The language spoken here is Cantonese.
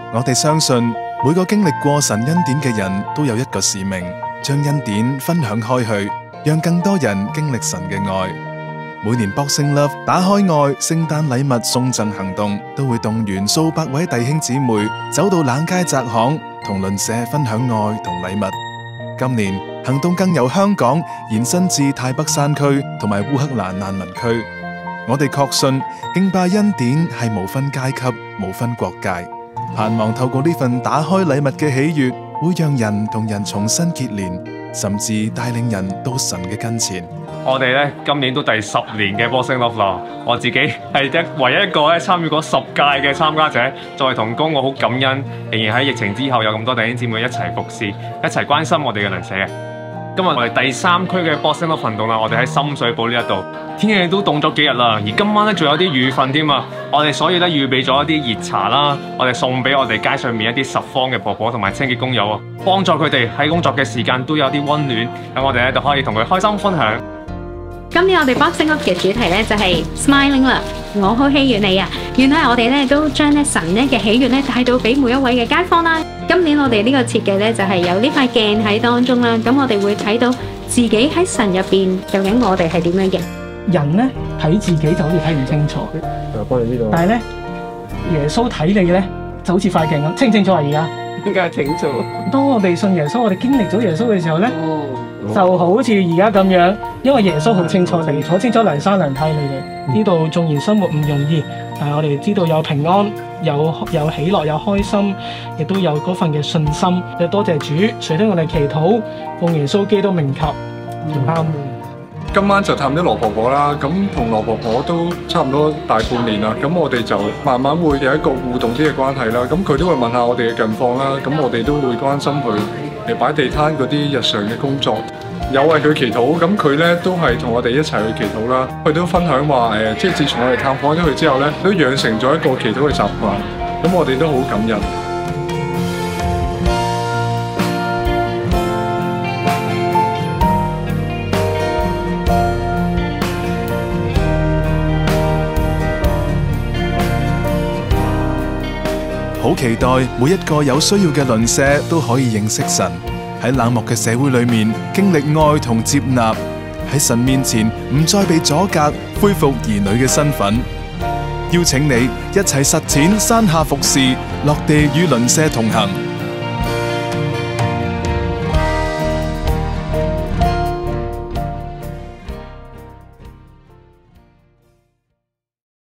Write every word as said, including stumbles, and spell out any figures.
我哋相信每個經歷過神恩典嘅人都有一個使命，將恩典分享開去，讓更多人經歷神嘅愛。每年 Boxing Love 打開愛聖誕禮物送贈行動都會動員數百位弟兄姊妹走到冷街窄巷，同鄰舍分享愛同禮物。今年行動更由香港延伸至太北山區同埋烏克蘭難民區。我哋確信敬拜恩典係無分階級、無分國界，盼望透過呢份打開禮物嘅喜悅，會讓人同人重新結連，甚至帶領人到神嘅跟前。 我哋咧今年都第十年嘅 Boxing Love 啦，我自己係一唯一一個咧參與過十屆嘅參加者。作為同工，我好感恩，仍然喺疫情之後有咁多弟兄姊妹一齊服侍，一齊關心我哋嘅鄰舍嘅。今日我哋第三區嘅 Boxing Love 運動啦，我哋喺深水埗呢一度，天氣都凍咗幾日啦，而今晚咧仲有啲雨瞓添啊！我哋所以咧預備咗一啲熱茶啦，我哋送俾我哋街上面一啲拾荒嘅婆婆同埋清潔工友啊，幫助佢哋喺工作嘅時間都有啲溫暖，咁我哋咧就可以同佢開心分享。 今年我哋 Boxing Love 嘅主題咧就係 Smiling Love， 我好喜悅你啊！原來我哋咧都將咧神咧嘅喜悅咧帶到俾每一位嘅街坊啦。今年我哋呢個設計咧就係有呢塊鏡喺當中啦，咁我哋會睇到自己喺神入邊究竟我哋係點樣嘅。 人咧睇自己就好似睇唔清楚，但係咧耶穌睇你咧就好似塊鏡咁清唔清楚啊！而家點解清楚？ 當我哋信耶穌，我哋經歷咗耶穌嘅時候咧， 哦、 就好似而家咁樣，因為耶穌好清楚你，好清楚梁山梁太你哋呢度縱然生活唔容易，但係我哋知道有平安，有有喜樂，有開心，亦都有嗰份嘅信心。就多謝主，垂聽我哋祈禱，奉耶穌基督名求，啱、嗯。 今晚就探啲羅婆婆啦，咁同羅婆婆都差唔多大半年啦，咁我哋就慢慢會有一個互動啲嘅關係啦。咁佢都會問下我哋嘅近況啦，咁我哋都會關心佢誒擺地攤嗰啲日常嘅工作，有為佢祈禱。咁佢咧都係同我哋一齊去祈禱啦。佢都分享話誒，即係自從我哋探訪咗佢之後咧，都養成咗一個祈禱嘅習慣。咁我哋都好感恩。 好期待每一個有需要嘅鄰舍都可以認識神，喺冷漠嘅社會裏面經歷愛同接納，喺神面前唔再被阻隔，恢復兒女嘅身份。邀請你一齊實踐山下服侍，落地與鄰舍同行。